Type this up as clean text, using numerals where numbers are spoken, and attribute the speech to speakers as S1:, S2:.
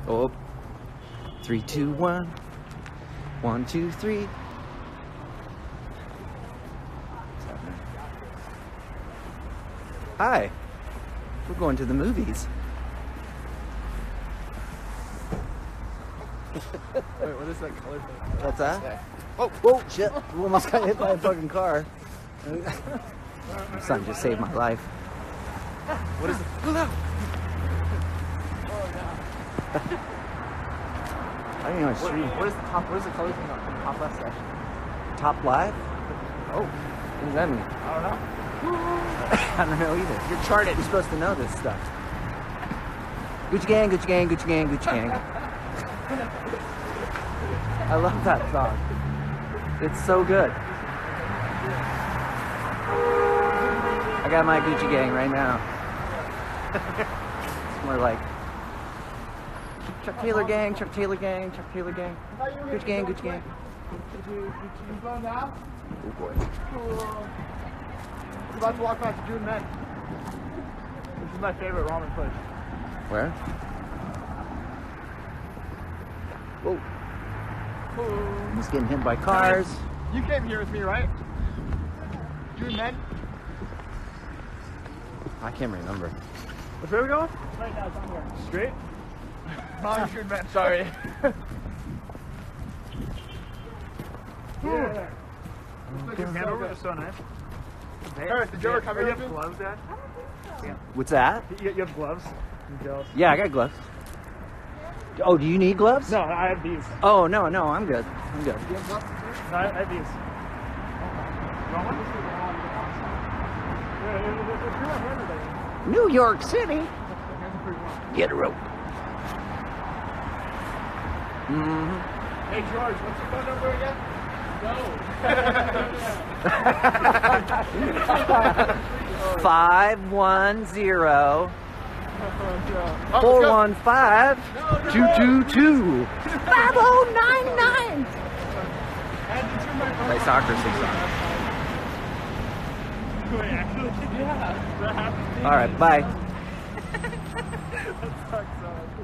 S1: Oh, 3, 2, 1. 1, 2, 3. What's happening? Hi. We're going to the movies.
S2: Wait, what is that color thing?
S1: What's that? Oh, whoa, shit. We almost got hit by a fucking car. My son just saved my life.
S2: What is it? Oh, no.
S1: I don't know street.
S2: What is the top? What is the color thing on the top left section?
S1: Top live?
S2: Oh,
S1: What does that mean?
S2: I don't know.
S1: I don't know either. You're charted. You're supposed to know this stuff. Gucci gang, Gucci gang, Gucci gang, Gucci gang. I love that song. It's so good. I got my Gucci gang right now. It's more like Chuck Taylor gang, Chuck Taylor gang, Chuck Taylor gang. Gucci gang, Gucci gang.
S2: You going now?
S1: Oh boy.
S2: We're about to walk past June Men. This is my favorite ramen place.
S1: Where? Whoa. He's getting hit by cars.
S2: You came here with me, right? June Men?
S1: I can't remember.
S2: Which way are we going? Right now, it's on here. Straight? Wrong June Men, sorry. Yeah. Hanover is so nice. Harris, did you ever come here? You have gloves, Dad?
S1: What's that?
S2: You have gloves? I'm jealous.
S1: Yeah, I got gloves. Oh, do you need gloves?
S2: No, I have these.
S1: Oh, no, I'm good. I'm good.
S2: You have gloves? No, I have these.
S1: New York City. Get a rope. Mm-hmm.
S2: Hey, George, what's your phone number again? No.
S1: 510 415 222 5099. Play soccer, sing soccer.
S2: Wait, actually? Yeah. That happens.
S1: All right, bye.
S2: That sucks so much.